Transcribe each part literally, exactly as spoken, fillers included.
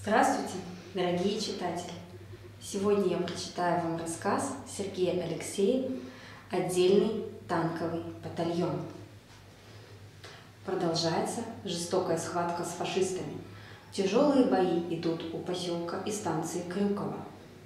Здравствуйте, дорогие читатели! Сегодня я прочитаю вам рассказ Сергея Алексеева «Отдельный танковый батальон». Продолжается жестокая схватка с фашистами. Тяжелые бои идут у поселка и станции Крюково.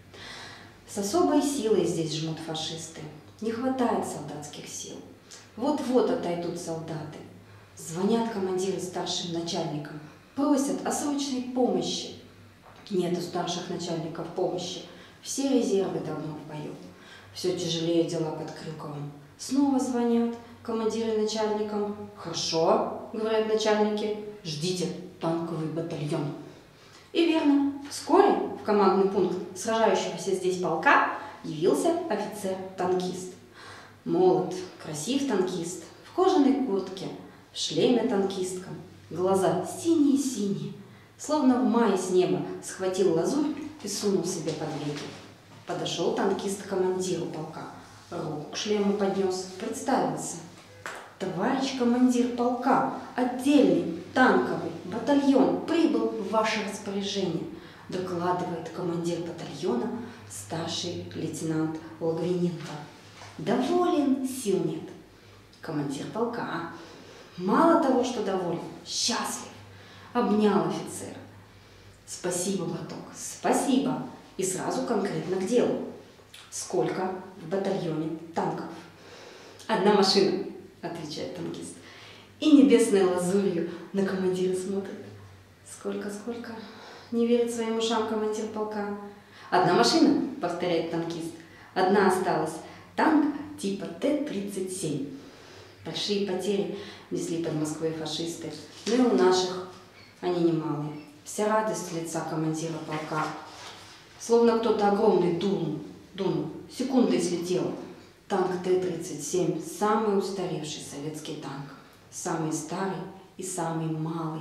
С особой силой здесь жмут фашисты. Не хватает солдатских сил. Вот-вот отойдут солдаты. Звонят командиры старшим начальникам. Просят о срочной помощи. Нет у старших начальников помощи. Все резервы давно в бою. Все тяжелее дела под Крюковом. Снова звонят командиры начальникам. «Хорошо», — говорят начальники, — «ждите танковый батальон». И верно, вскоре в командный пункт сражающегося здесь полка явился офицер-танкист. Молод, красив танкист, в кожаной куртке, в шлеме танкистком, глаза синие-синие, словно в мае с неба схватил лазурь и сунул себе под веки. Подошел танкист к командиру полка, руку к шлему поднес, представился. «Товарищ командир полка, отдельный танковый батальон прибыл в ваше распоряжение», докладывает командир батальона старший лейтенант Логвиненко. Доволен, сил нет. Командир полка мало того, что доволен, счастлив, обнял офицера. «Спасибо, браток, спасибо!» И сразу конкретно к делу. «Сколько в батальоне танков?» «Одна машина», — отвечает танкист. И небесной лазурью на командира смотрит. «Сколько, сколько?» — не верит своим ушам командир полка. «Одна машина», — повторяет танкист. «Одна осталась. Танк типа Т тридцать семь. Большие потери несли под Москвой фашисты, но и у наших они немалые. Вся радость лица командира полка. Словно кто-то огромный дунул, дунул, секундой слетела. Танк Т тридцать семь – самый устаревший советский танк, самый старый и самый малый.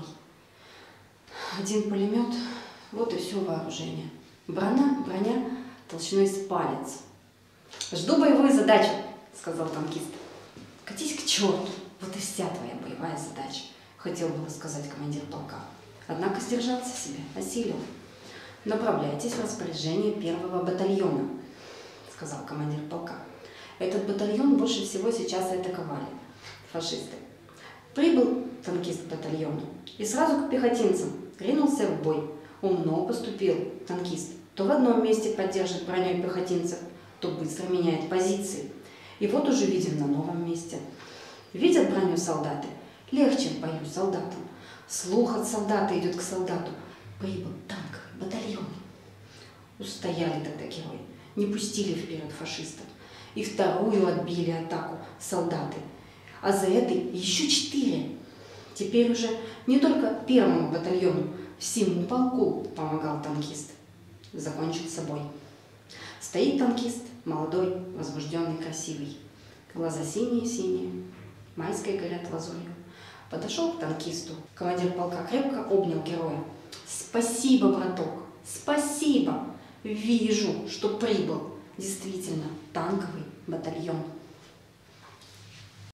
Один пулемет, вот и все вооружение. Броня, броня толщиной с палец. «Жду боевую задачу», — сказал танкист. «Катись к черту, вот и вся твоя боевая задача», — хотел бы рассказать командир полка. Однако сдержался себе, осилил. «Направляйтесь в распоряжение первого батальона», — сказал командир полка. Этот батальон больше всего сейчас и атаковали фашисты. Прибыл танкист к батальону и сразу к пехотинцам ринулся в бой. Умно поступил танкист. То в одном месте поддержит броней пехотинцев, то быстро меняет позиции. И вот уже видим на новом месте. Видят броню солдаты, легче в бою солдатам. Слух от солдата идет к солдату. Прибыл танковый батальон. Устояли тогда герои, не пустили вперед фашистов. И вторую отбили атаку солдаты. А за этой еще четыре. Теперь уже не только первому батальону, всему полку помогал танкист. Закончился бой. Стоит танкист, молодой, возбужденный, красивый. Глаза синие-синие, майские горят лазурью. Подошел к танкисту. Командир полка крепко обнял героя. «Спасибо, браток, спасибо! Вижу, что прибыл действительно танковый батальон».